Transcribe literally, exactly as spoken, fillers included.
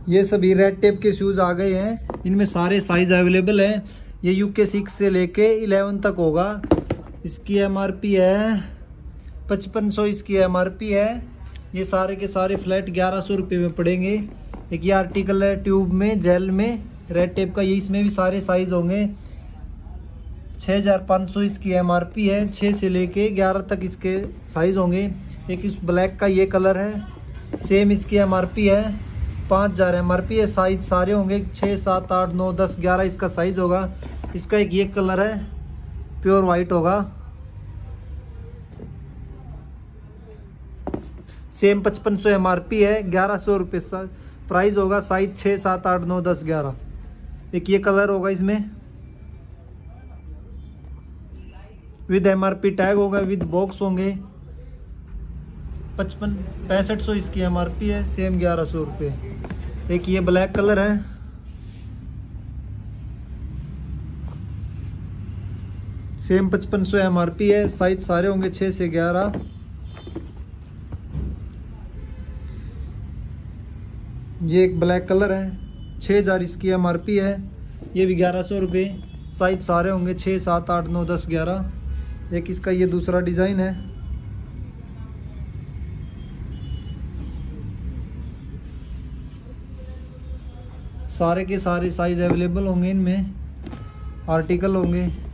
ये सभी red tape के शूज आ गए हैं, इनमें सारे साइज अवेलेबल हैं। ये यूके सिक्स से लेके इलेवन तक होगा। इसकी एमआरपी है पचपन सौ, इसकी एमआरपी है। ये सारे के सारे फ्लैट ग्यारह सौ रुपये में पड़ेंगे। एक ये आर्टिकल है ट्यूब में, जेल में, रेड टेप का। ये इसमें भी सारे साइज होंगे। छः हज़ार पाँच सौ इसकी एमआरपी है। छः से लेके ग्यारह तक इसके साइज होंगे। एक इस ब्लैक का ये कलर है, सेम इसकी एमआरपी है। पाँच हज़ार एमआरपी है। साइज सारे होंगे छः सात आठ नौ दस ग्यारह इसका साइज होगा। इसका एक ये कलर है, प्योर वाइट होगा। सेम पचपन सौ एमआरपी है, ग्यारह सौ रुपये प्राइस होगा। साइज छः सात आठ नौ दस ग्यारह। एक ये कलर होगा, इसमें विद एमआरपी टैग होगा, विद बॉक्स होंगे। पचपन पैंसठ सौ इसकी एमआरपी है, सेम ग्यारह सौ रुपये। एक ये ब्लैक कलर है, सेम पचपन सौ एमआरपी है। साइज सारे होंगे छः से ग्यारह। ये एक ब्लैक कलर है, छः हज़ार इसकी एमआरपी है। ये भी ग्यारह सौ रुपये। साइज सारे होंगे छः सात आठ नौ दस ग्यारह। एक इसका ये दूसरा डिज़ाइन है, सारे के सारे साइज अवेलेबल होंगे, इनमें आर्टिकल होंगे।